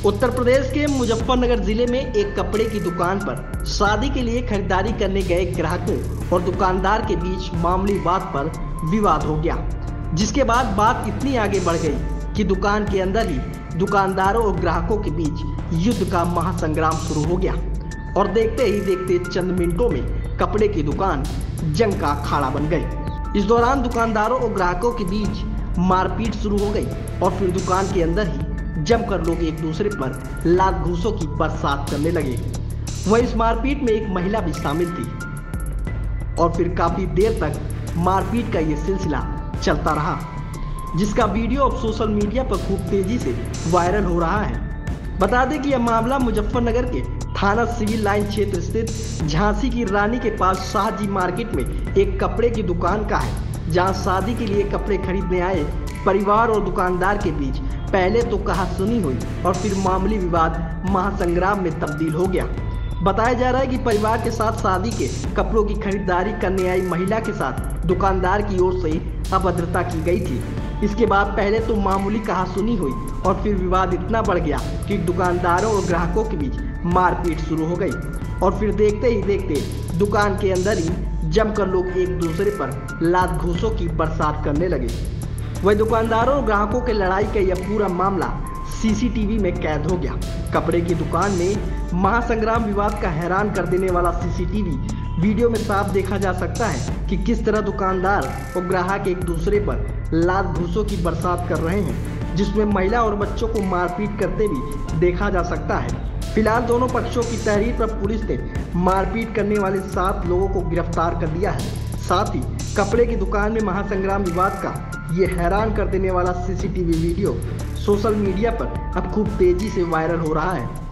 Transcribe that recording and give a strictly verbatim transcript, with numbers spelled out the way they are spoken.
उत्तर प्रदेश के मुजफ्फरनगर जिले में एक कपड़े की दुकान पर शादी के लिए खरीदारी करने गए ग्राहकों और दुकानदार के बीच मामूली बात पर विवाद हो गया, जिसके बाद बात इतनी आगे बढ़ गई कि दुकान के अंदर ही दुकानदारों और ग्राहकों के बीच युद्ध का महासंग्राम शुरू हो गया और देखते ही देखते चंद मिनटों में कपड़े की दुकान जंग का अखाड़ा बन गई। इस दौरान दुकानदारों और ग्राहकों के बीच मारपीट शुरू हो गई और फिर दुकान के अंदर ही जमकर लोग एक दूसरे पर लात घूंसों की बरसात करने लगे। वह इस मारपीट में एक महिला भी शामिल थी और फिर काफी देर तक मारपीट का ये सिलसिला चलता रहा, जिसका वीडियो अब सोशल मीडिया पर खूब तेजी से वायरल हो रहा है। बता दें कि यह मामला मुजफ्फरनगर के थाना सिविल लाइन क्षेत्र स्थित झांसी की रानी के पास शाहजी मार्केट में एक कपड़े की दुकान का है, जहां शादी के लिए कपड़े खरीदने आए परिवार और दुकानदार के बीच पहले तो कहासुनी हुई और फिर मामूली विवाद महासंग्राम में तब्दील हो गया। बताया जा रहा है कि परिवार के साथ शादी के कपड़ों की खरीदारी करने आई महिला के साथ दुकानदार की ओर से अभद्रता की गई थी। इसके बाद पहले तो मामूली कहासुनी हुई और फिर विवाद इतना बढ़ गया कि दुकानदारों और ग्राहकों के बीच मारपीट शुरू हो गई और फिर देखते ही देखते दुकान के अंदर ही जमकर लोग एक दूसरे पर लात घूंसों की बरसात करने लगे। वही दुकानदारों और ग्राहकों के लड़ाई का यह पूरा मामला सीसीटीवी में कैद हो गया। कपड़े की दुकान में महासंग्राम विवाद का हैरान कर देने वाला सीसीटीवी वीडियो में साफ देखा जा सकता है कि किस तरह दुकानदार और ग्राहक एक दूसरे पर लात घूंसों की बरसात कर रहे हैं, जिसमें महिला और बच्चों को मारपीट करते भी देखा जा सकता है। फिलहाल दोनों पक्षों की तहरीर पर पुलिस ने मारपीट करने वाले सात लोगों को गिरफ्तार कर लिया है। साथ ही कपड़े की दुकान में महासंग्राम विवाद का ये हैरान कर देने वाला सीसीटीवी वीडियो सोशल मीडिया पर अब खूब तेजी से वायरल हो रहा है।